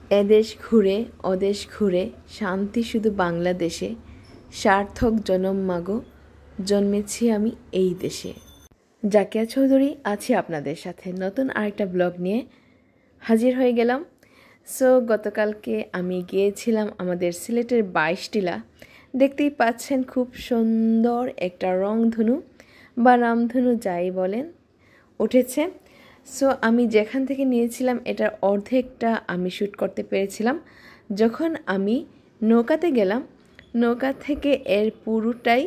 এদেশ ঘুরে অদেশ ঘুরে শান্তি শুধু বাংলাদেশে, সার্থক জনম মাগো জন্মেছি আমি এই দেশে। জাকিয়া চৌধুরী আছি আপনাদের সাথে নতুন আরেকটা ব্লগ নিয়ে হাজির হয়ে গেলাম। সো গতকালকে আমি গিয়েছিলাম আমাদের সিলেটের 22 টিলা। দেখতেই পাচ্ছেন খুব সুন্দর একটা রংধনু বা রামধনু যাই বলেন উঠেছে। সো আমি যেখান থেকে নিয়েছিলাম এটার অর্ধেকটা আমি শ্যুট করতে পেরেছিলাম। যখন আমি নৌকাতে গেলাম, নৌকা থেকে এর পুরোটাই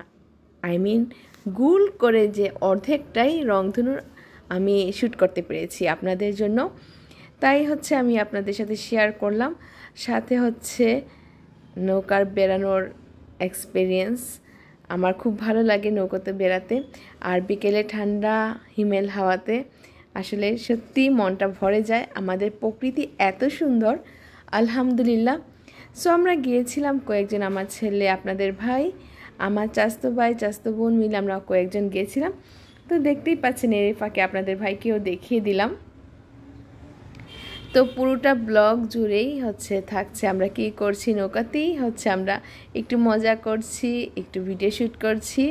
গুল করে যে অর্ধেকটাই রংধনুর আমি শ্যুট করতে পেরেছি আপনাদের জন্য। তাই হচ্ছে আমি আপনাদের সাথে শেয়ার করলাম। সাথে হচ্ছে নৌকার বেড়ানোর এক্সপিরিয়েন্স। আমার খুব ভালো লাগে নৌকাতে বেড়াতে, আর বিকেলে ঠান্ডা হিমেল হাওয়াতে আসলে সত্যি মনটা ভরে যায়। আমাদের প্রকৃতি এত সুন্দর, আলহামদুলিল্লাহ। সো আমরা গিয়েছিলাম কয়েকজন, আমার ছেলে, আপনাদের ভাই, আমার চাচতো ভাই, চাচতো বোন মিলে আমরা কয়েকজন গিয়েছিলাম। তো দেখতেই পাচ্ছেন এর ফাঁকে আপনাদের ভাইকেও দেখিয়ে দিলাম। তো পুরোটা ব্লগ জুড়েই হচ্ছে থাকছে আমরা কি করছি নৌকাতেই, হচ্ছে আমরা একটু মজা করছি, একটু ভিডিও শ্যুট করছি।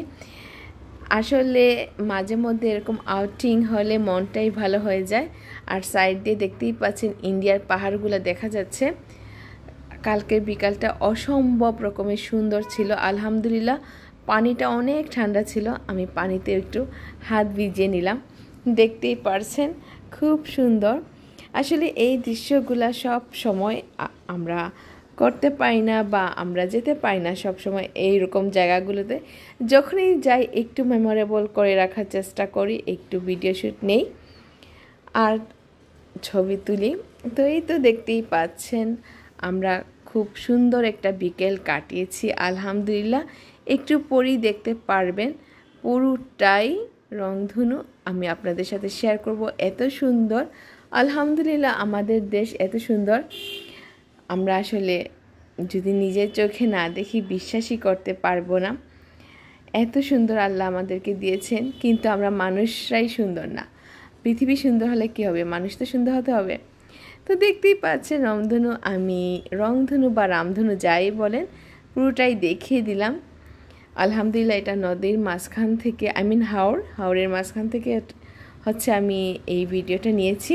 আসলে মাঝে মধ্যে এরকম আউটিং হলে মনটাই ভালো হয়ে যায়। আর সাইড দিয়ে দেখতেই পাচ্ছেন ইন্ডিয়ার পাহাড়গুলো দেখা যাচ্ছে। কালকের বিকালটা অসম্ভব রকমের সুন্দর ছিল, আলহামদুলিল্লাহ। পানিটা অনেক ঠান্ডা ছিল, আমি পানিতে একটু হাত ভিজিয়ে নিলাম। দেখতেই পারছেন খুব সুন্দর। আসলে এই দৃশ্যগুলা সব সময় আমরা করতে পারি না বা আমরা যেতে পারি না সব সময় এইরকম জায়গাগুলোতে। যখনই যাই একটু মেমোরেবল করে রাখার চেষ্টা করি, একটু ভিডিও শ্যুট নেই আর ছবি তুলি। তো এই তো দেখতেই পাচ্ছেন আমরা খুব সুন্দর একটা বিকেল কাটিয়েছি, আলহামদুলিল্লাহ। একটু পরেই দেখতে পারবেন পুরোটাই রংধনু আমি আপনাদের সাথে শেয়ার করব। এত সুন্দর, আলহামদুলিল্লাহ। আমাদের দেশ এত সুন্দর, আমরা আসলে যদি নিজের চোখে না দেখি বিশ্বাসই করতে পারবো না। এত সুন্দর আল্লাহ আমাদেরকে দিয়েছেন, কিন্তু আমরা মানুষরাই সুন্দর না। পৃথিবী সুন্দর হলে কী হবে, মানুষ তো সুন্দর হতে হবে। তো দেখতেই পাচ্ছেন রংধনু বা রামধনু যাই বলেন পুরোটাই দেখিয়ে দিলাম। আলহামদুলিল্লাহ। এটা নদীর মাঝখান থেকে, হাওরের মাঝখান থেকে হচ্ছে আমি এই ভিডিওটা নিয়েছি।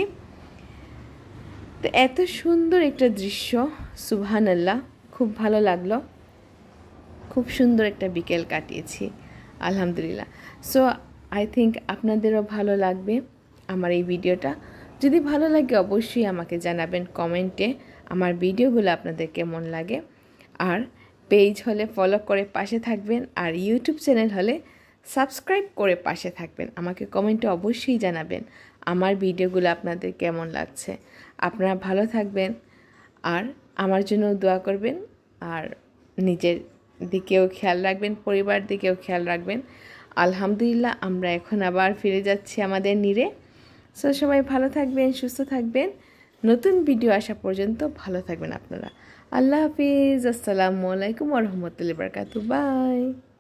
তো এত সুন্দর একটা দৃশ্য, সুবহানাল্লাহ, খুব ভালো লাগলো। খুব সুন্দর একটা বিকেল কাটিয়েছি, আলহামদুলিল্লাহ। সো আই থিঙ্ক আপনাদেরও ভালো লাগবে আমার এই ভিডিওটা। যদি ভালো লাগে অবশ্যই আমাকে জানাবেন কমেন্টে আমার ভিডিওগুলো আপনাদের কেমন লাগে। আর পেজ হলে ফলো করে পাশে থাকবেন, আর ইউটিউব চ্যানেল হলে সাবস্ক্রাইব করে পাশে থাকবেন। আমাকে কমেন্টে অবশ্যই জানাবেন আমার ভিডিওগুলো আপনাদের কেমন লাগছে। আপনারা ভালো থাকবেন আর আমার জন্য দোয়া করবেন, আর নিজের দিকেও খেয়াল রাখবেন, পরিবার দিকেও খেয়াল রাখবেন। আলহামদুলিল্লাহ, আমরা এখন আবার ফিরে যাচ্ছি আমাদের নিরে। সো সবাই ভালো থাকবেন, সুস্থ থাকবেন। নতুন ভিডিও আসা পর্যন্ত ভালো থাকবেন আপনারা। আল্লাহ হাফিজ। আসসালামু আলাইকুম ওয়া রাহমাতুল্লাহি ওয়া বারাকাতুহু। বাই।